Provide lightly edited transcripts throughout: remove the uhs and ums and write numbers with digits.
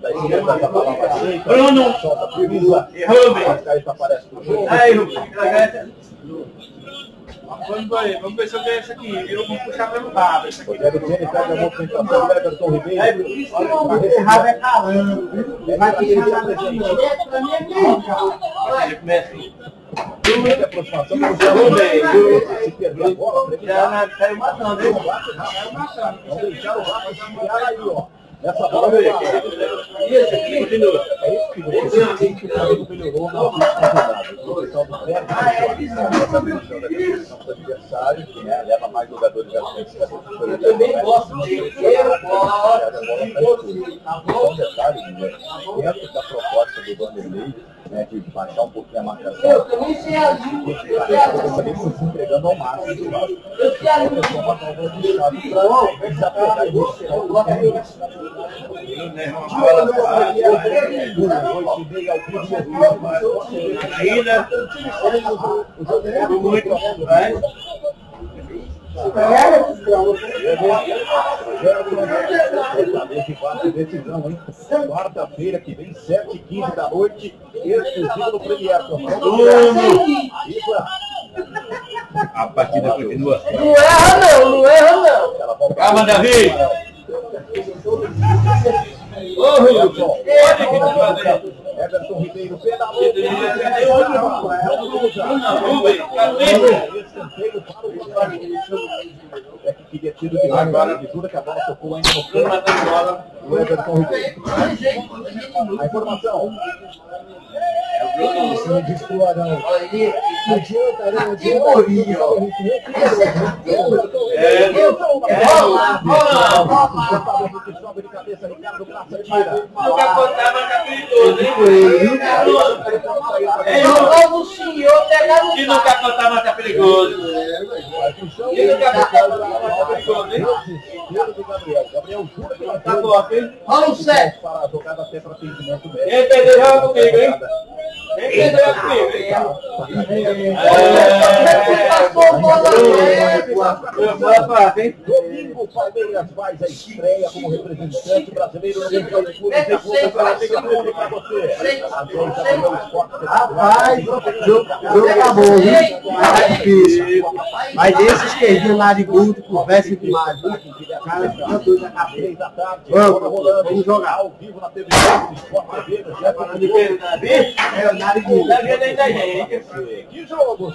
Da esquerda já para lá, Bruno! solta, pisa. Rubem! Arrascaeta aparece pro jogo. Aí, Rubem! Vamos ver se eu ganho essa aqui. Eu vou puxar pelo rabo. Rogério Ceni pega a movimentação do Everton Ribeiro. Esse rabo é calando. Vai puxar na direita pra mim aqui. Muita aproximação do Rubem. Se perder a bola, Já saiu matando, hein? vamos deixar o Rafa segurar aí, ó. Essa bola veio. Isso aqui, continua. É isso que você tem que fazer o melhorou na última rodada. O pessoal do Sérgio, do adversário, que leva mais jogadores à frente. Eu também gosto de um detalhe, dentro da proposta do Vanderlei, né, de baixar um pouquinho a marcação. Eu também sei a língua. Também se entregando ao máximo. Eu sei a língua. Ainda. Muito. Vai. Decisão, hein? Quarta-feira que vem, 7h15 da noite, exclusivo no Premier. A partida continua. Não erra não, não erra não. Calma, Davi! Ô, Wilson! Everton Ribeiro pedalou. É que queria tiro de agora. Ele jura que a bola tocou ainda no campo. O Everton Ribeiro. A informação. Você me disse pro Arão. Não adianta, não adianta. Sobe de cabeça, Ricardo Graça tira. Não quer contar, mas tá perigoso, hein? Jogou no senhor, pegaram Se não quer contar, mas tá perigoso. Se não quer contar, mas tá perigoso, hein? Gabriel jura que vai Tá bom, hein? Vamos, Sérgio. para a jogada até para atendimento médico. Quem entendeu joga comigo, hein? Quem entendeu joga comigo, hein? Domingo, Palmeiras faz a estreia como representante brasileiro no Mundial de Clubes. Para você. Rapaz, o jogo acabou, viu? Tá difícil. Mas esse esquerdinho lá de Guto conversa demais, viu? Cara, Vamos jogar ao vivo na televisão do Sport TV. é o nariz de Davi é da gente. Que jogo!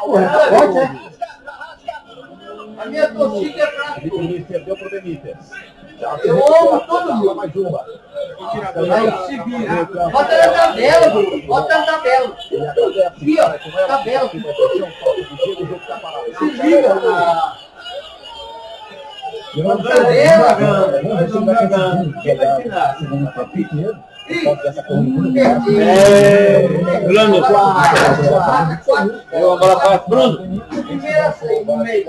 A minha torcida é pra Benítez perdeu pro Benítez. Eu amo todo mundo. Mais uma. Aí, se vira. Bota na tabela, Bruno. Bota na tabela. Aqui, ó. Tabela. Se vira. Vamos Bruno. Eu a bola para Bruno. Primeira saída, no meio.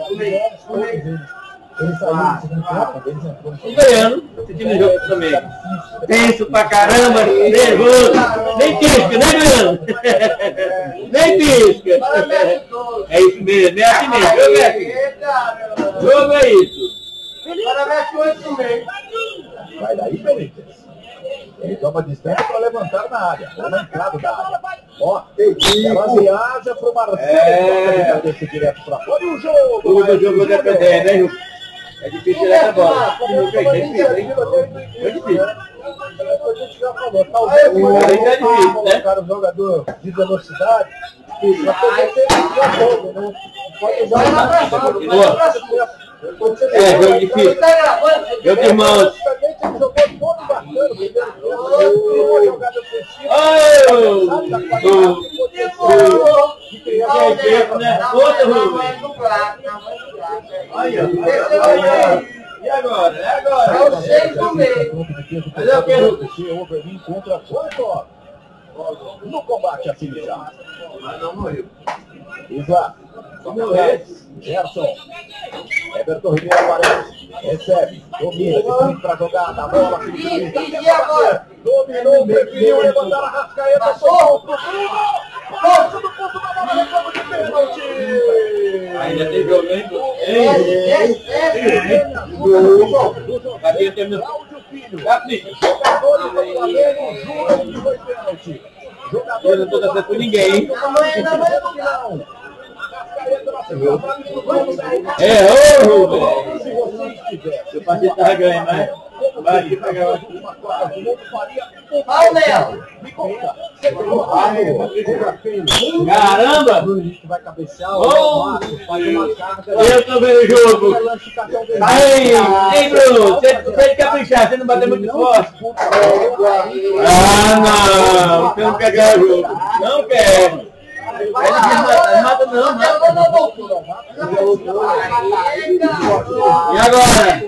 Tô ganhando. Esse time jogo também. Tenso pra caramba, nervoso. Nem pisca, nem ganhando. Nem pisca. É isso mesmo, é assim mesmo. Jogo é assim. Jogo é isso. Parabéns com isso mesmo. Vai daí, Benítez. Ele toma distância para levantar na área. Ou na entrada da área. Ó, ela viaja pro Marcelo. Cabeça direto para fora e o jogo. O jogo dependendo, né, Ju? É difícil tirar essa bola. É difícil, hein? É difícil. A gente já falou. Talvez colocar o jogador de velocidade. Para poder ter um jogo, né? Pode usar Continua. É, jogo difícil. Jogo de irmãos. Ele jogou todo bacana. E agora? É agora. É o 6 do meio. Mas eu quero. Overmin contra Coitó. No combate a Cilijar. Mas não morreu. Exato. Gerson. Everton Ribeiro aparece. Recebe. Domina. Define para jogar. Da bola. E agora? Dominou. Preferiu levantar a Arrascaeta. Passou pro Bruno. Do ponto da bola. Reclama de pênalti. Ainda tem jogo, hein? Aqui terminou. Filho. Capricha. Jogadores do Flamengo juram que foi pênalti. Eu não tô dando por ninguém, hein? Errou, velho. Se você estivesse. Seu partido tava ganhando, mas... Vai, pega uma Copa do Mundo, faria Olha o Léo. Me conta. Você pegou Caramba! A gente vai cabecear, Oh! faz uma carga. Eu tô vendo o jogo. Aí, hein, Bruno? Você tem que caprichar, você não bater muito forte. Ah, não. Você não quer ganhar o jogo. Não quero. Mata não, mata. E agora?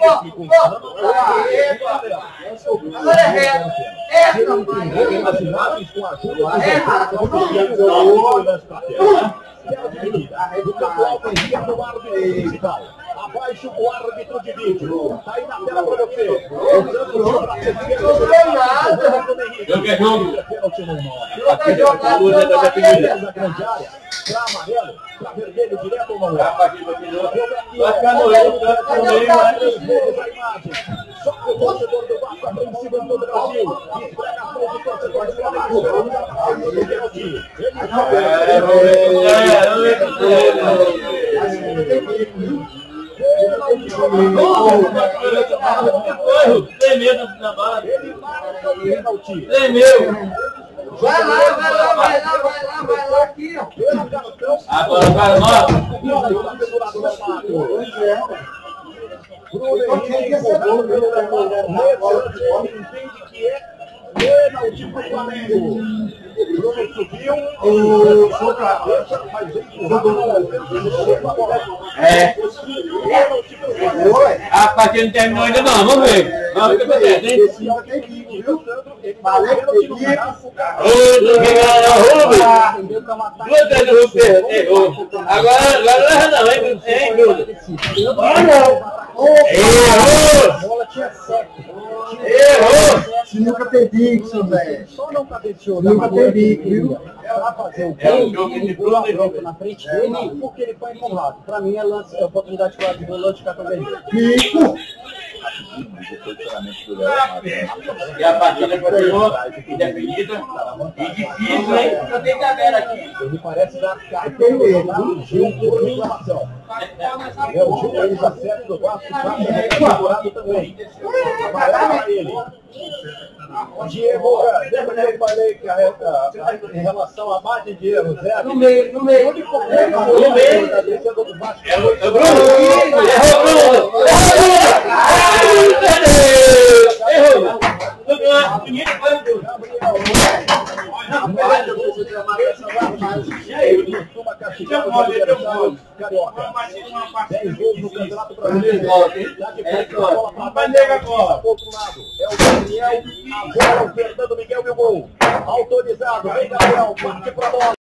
Abaixo o árbitro de vídeo. Tá aí na tela pra você. Jogo é jogo. Pra amarelo, pra vermelho direto ou não? Vai ficar no meio, a imagem. Só que o torcedor do Vasco apreensivo em todo o Brasil. Esfrega a mão do torcedor do Flamengo. Tem medo na bala. Ele marca o pênalti. Tremeu. Vai lá aqui, ó. Agora vai, nota. Bruno Henrique, entende que é pênalti pro Flamengo. Bruno subiu, foi pra cabeça, mas É. A partida não terminou ainda não, vamos ver. Vamos ver o que acontece, hein? Ô, quem ganhou o Rubens? Duas vezes o Rubens errou. Agora não, hein, Bruno? Errou! Errou! Nunca tem Dixon, velho. só não cabeceou, Nunca tem bico, viu? Pra fazer o É um gol, jogo de ele Bruno e pulou Rubens. na frente dele porque ele foi empurrado. Pra mim é lance, é oportunidade de lance de cartão vermelho. Bico! E a partida continuou indefinida e difícil, hein? Eu tenho tabela aqui. Ele parece dar cartão Tem medo, do Gil por reclamação. É o Gil, ele acerta do Vasco, favorável também. Amarelo pra ele. Diego, lembra que eu falei que em relação à margem de erro, zero? No meio. No meio. Da defesa do Vasco. É o Bruno! Errou, Bruno! Errou! Ninguém foi o Bruno. Costuma castigar os adversários carioca. 10 gols no Campeonato Brasileiro. Tá de frente com a bola pra baixo, pro outro lado. É o Daniel, agora o Fernando Miguel e o gol. Autorizado, vem Gabriel, parte pra bola.